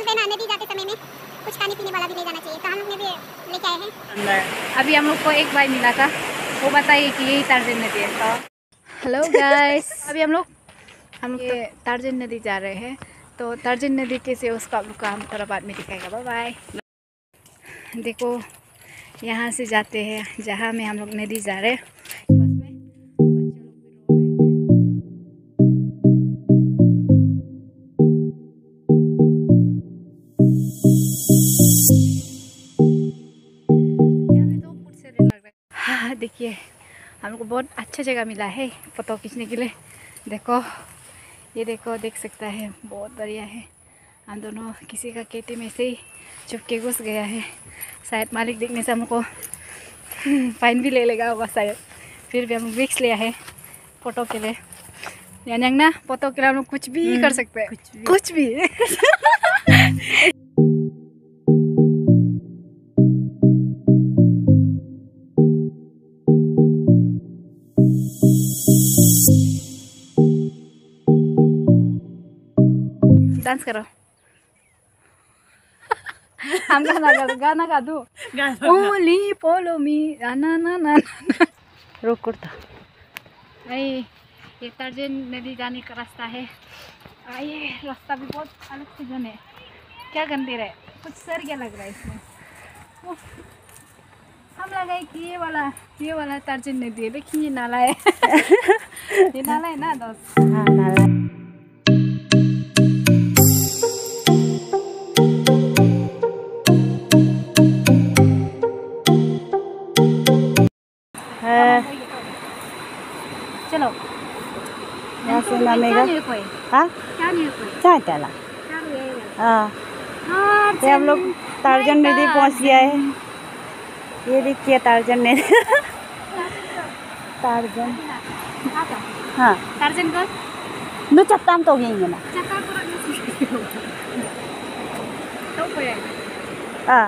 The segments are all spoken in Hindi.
बोले ना नदी जाते समय में कुछ खाने पीने वाला भी ले जाना चाहिए, तो हम लोग ने भी लेके आए हैं। अभी हम लोग को एक भाई मिला था, वो बताइए कि यही तारजन नदी है। तो हेलो गाइस, अभी हम लोग ये तारजन नदी जा रहे हैं। तो तारजन नदी कैसे उसका आप लोग का हम थोड़ा बाद में दिखाएगा। Bye bye. देखो यहाँ से जाते हैं जहाँ में हम लोग नदी जा रहे हैं। हाँ देखिए, हम लोग को बहुत अच्छा जगह मिला है फोटो खींचने के लिए। देखो ये देखो, देख सकता है, बहुत बढ़िया है। हम दोनों किसी का खेती में से ही छुप के घुस गया है। शायद मालिक देखने से हमको फाइन भी ले लेगा होगा शायद, फिर भी हम लोग रिस्क लिया है फ़ोटो के लिए। यानी ना फोटो के लिए हम लोग कुछ भी कर सकते हैं, कुछ भी। डांस करो। हम गाना गा दो। ओनली फॉलो मी ना ना ना। रोक करता। ये तारजन नदी जाने का रास्ता है। आइए, रास्ता भी बहुत अलग से जन है। क्या गंदे रहे, कुछ सर क्या लग रहा है इसमें। हम लगाए कि ये वाला तारजन नदी है। देखिए ये नाला है। ये नाला है ना दोस्त? हाँ नाला। चलो यहाँ से नामेगा। हाँ क्या चला। हाँ ये हम लोग तारजन नदी पहुँच गया है। ये देखिए तारजन नदी। तारजन, हाँ तारजन को नु चट्टान तो गई ना। हाँ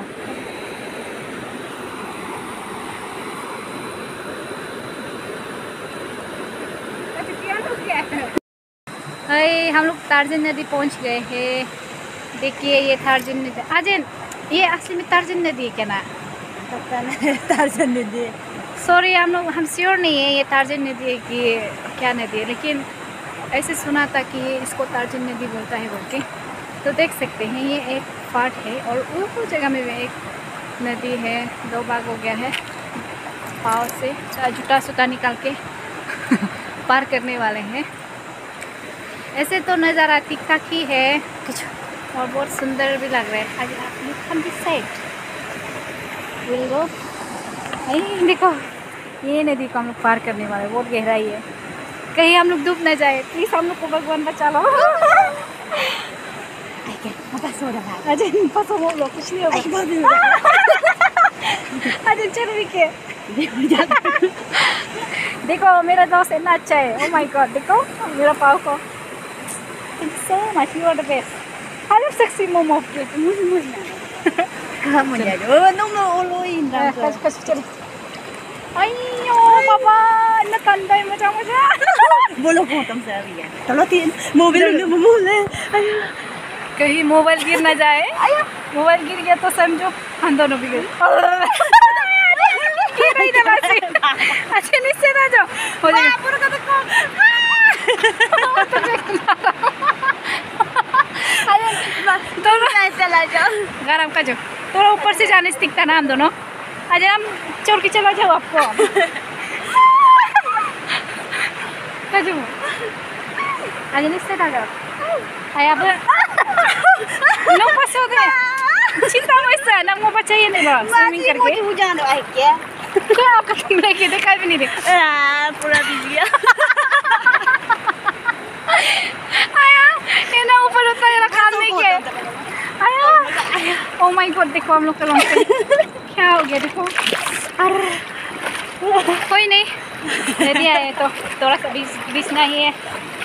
हम लोग तारजन नदी पहुंच गए हैं। देखिए ये तारजन नदी। अजन, ये असली में तारजन नदी है क्या ना? पता नहीं तारजन नदी। सॉरी, हम श्योर नहीं है ये तारजन नदी है कि क्या नदी है, लेकिन ऐसे सुना था कि इसको तारजन नदी बोलता है बोल के। तो देख सकते हैं ये एक पार्ट है और वो जगह में भी एक नदी है। दो भाग हो गया है। पाँव से जूता सूता निकाल के पार करने वाले हैं। ऐसे तो नज़ारा ठीक ठाक ही है कुछ, और बहुत सुंदर भी लग रहा है। आगे हम दिस साइड विल गो। देखो ये नदी को हम लोग पार करने वाले, बहुत गहराई है। कहीं हम लोग डूब न जाए, प्लीज़ हम लोग को भगवान बचा लो। अजय फंसो वो लोग, कुछ नहीं होगा। अजय चलो विके। देखो मेरा दोस्त इतना अच्छा है। ओ माय गॉड, देखो मेरा पाव को। Thank you so much, you are the best. I love sexy momo. Kamu jadi. Oh, no, oloin dah. Kas cari. Ayo, papa, nak kandai macam. Boleh potong saya ya. Kalau tin mobil udah memulai. कहीं मोबाइल गिर ना जाए। मोबाइल गिर गया तो समझो हम दोनों भी गए। अच्छा नीचे ना जाओ, हो जाएगा। चला जाओ गरम का जो थोड़ा ऊपर से जाने से दिखता ना हम दोनों। आज हम चोर के चला जाओ आपको। कजू आज नीचे ना जाओ। आया अब नो pasok deh. Cinta masa nak mau baca ini loh. Swimming करके। मुझे हुजान दो है क्या? क्या आपका कैमरा के देखा भी नहीं देख। पूरा बिजी है। आया ये ना ऊपर उतना ये काम नहीं किया। आया ओ माय गॉड, देखो हम लोग का लॉन्ग क्या हो गया देखो। अरे कोई नहीं, नदी आए तो थोड़ा सा बीच नहीं है।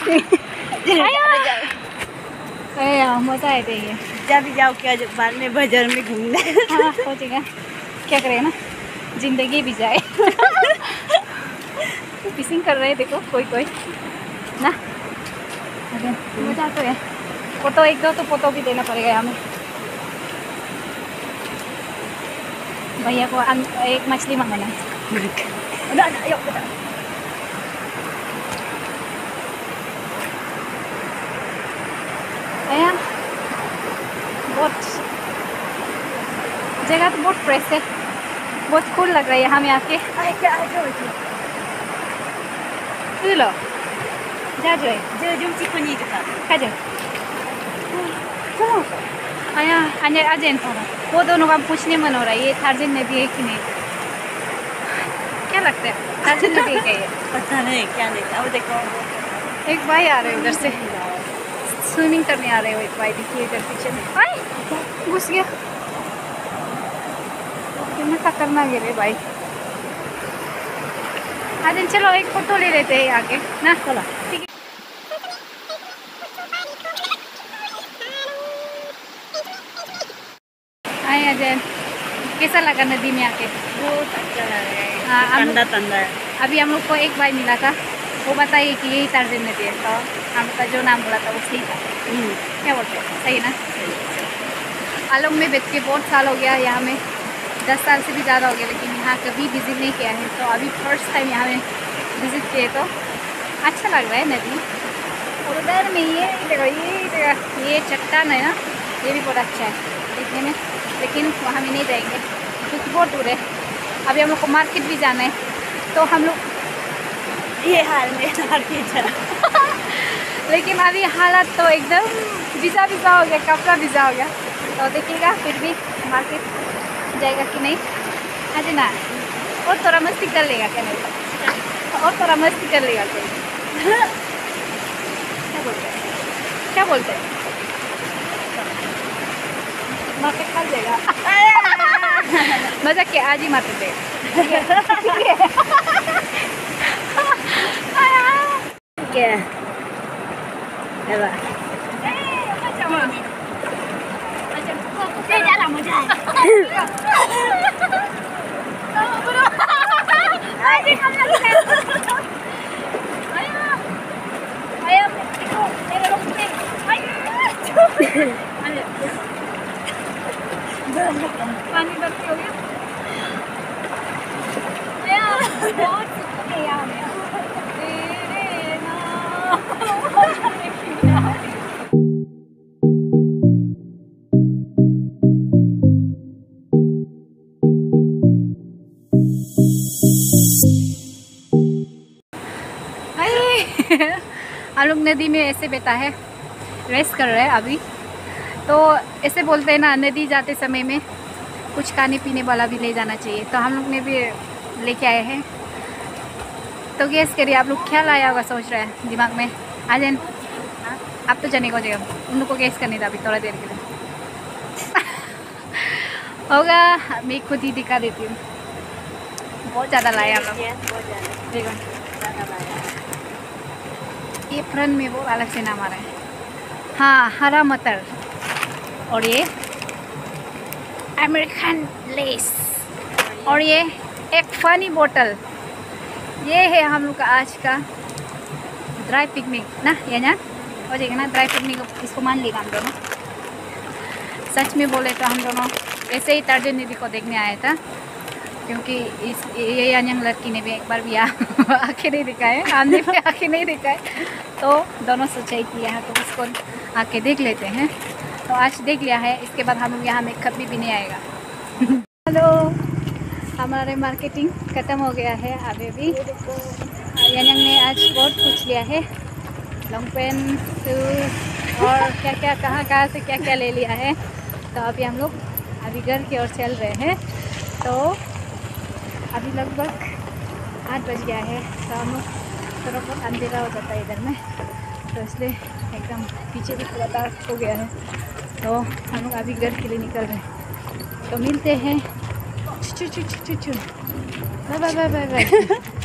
आया मजा आए थे ये। जब भी जाओ क्या जब बाद में बाजार में घूमने। हाँ हो जाएगा, क्या करें ना, जिंदगी भी जाए। फिशिंग कर रहे हैं देखो कोई ना। मजा तो है। फोटो एक दो तो फोटो भी देना पड़ेगा हमें। भैया को एक मछली मंगाना है। बहुत जगह तो बहुत फ्रेश है, बहुत कूल लग रहा है यहाँ में आके। लो जा जो आया अजैन वो दोनों का पूछने मन हो रहा है ये टार्जन नदी है कि नहीं। क्या लगता है टार्जन नदी है क्या ये? पता नहीं क्या नहीं। अब देखो एक भाई आ रहे हैं उधर से, स्विमिंग करने आ रहे हो। एक भाई देखिए इधर पीछे में, आए घुस गया। कितना खतरनाक गिरे भाई। अजैन चलो एक फोटो ले लेते हैं आगे ना, चलो ठीक है। आए अजैन, कैसा लगा नदी में आके? बहुत अच्छा लग रहा है। हाँ, ठंडा ठंडा है। अभी हम लोग को एक भाई मिला था, वो बताइए कि यही टार्जन नदी है। तो हमका जो नाम बोला था वो सही था। क्या बोलते हैं, सही ना? आलोंग में बैठ के बहुत साल हो गया, यहाँ में 10 साल से भी ज़्यादा हो गया, लेकिन यहाँ कभी विज़िट नहीं किया है। तो अभी फर्स्ट टाइम यहाँ में विज़िट किए तो अच्छा लग रहा है नदी। और उधर में ये चट्टान है ना, ये भी बहुत अच्छा है देखने में, लेकिन वहाँ में नहीं जाएंगे क्योंकि बहुत दूर है। अभी हम लोग को मार्केट भी जाना है, तो हम लोग ये हाल में मार्केट जाना लेकिन अभी हालत तो एकदम भिजा हो गया, कपड़ा भिजा हो गया। तो देखिएगा फिर भी मार्केट जाएगा कि नहीं। आज ना और थोड़ा मस्ती कर लेगा क्या नहीं, और थोड़ा मस्ती कर लेगा कोई। क्या बोलते हैं मार्केट कर देगा। मजाक के आज ही मार्केट देगा। क्या पानी भर्ती हो गया। हम लोग नदी में ऐसे बैठा है, रेस्ट कर रहे हैं अभी। तो ऐसे बोलते हैं ना, नदी जाते समय में कुछ खाने पीने वाला भी ले जाना चाहिए। तो हम लोग ने भी लेके आए हैं। तो गैस करिए आप लोग क्या लाया होगा, सोच रहे हैं दिमाग में। आ जाए आप तो जाने को जगह उन लोग को गैस करने था अभी थोड़ा देर के लिए होगा। मैं खुद ही दिखा देती हूँ, बहुत ज़्यादा लाया हम लोग। देखो ये फ्रंट में वो अलग से नाम आ रहा है, हाँ हरा मटर, और ये अमेरिकन लेस, और ये एक फनी बोतल। ये है हम लोग का आज का ड्राई पिकनिक ना, ये ना हो जाएगा ना ड्राई पिकनिक, इसको मान लेगा हम दोनों। सच में बोले तो हम दोनों ऐसे ही टार्जन नदी को देखने आया था, क्योंकि ये यंग लड़की ने भी एक बार भी आके नहीं देखा है, आने पे आके नहीं देखा है। तो दोनों सोचा कि यहाँ तो उसको आके देख लेते हैं। तो आज देख लिया है, इसके बाद हम लोग यहाँ में कभी भी नहीं आएगा। हेलो, हमारे मार्केटिंग ख़त्म हो गया है। अभी भी यंग ने आज बहुत कुछ लिया है, लॉन्ग पेन, शूज और क्या क्या कहाँ से क्या क्या ले लिया है। तो अभी हम लोग अभी घर की ओर चल रहे हैं। तो अभी लगभग 8 बज गया है। तो हम लोग थोड़ा बहुत अंधेरा हो जाता है इधर में, तो इसलिए एकदम पीछे भी थोड़ा डार्क हो गया है। तो हम लोग अभी घर के लिए निकल रहे हैं। तो मिलते हैं। Bye bye bye bye.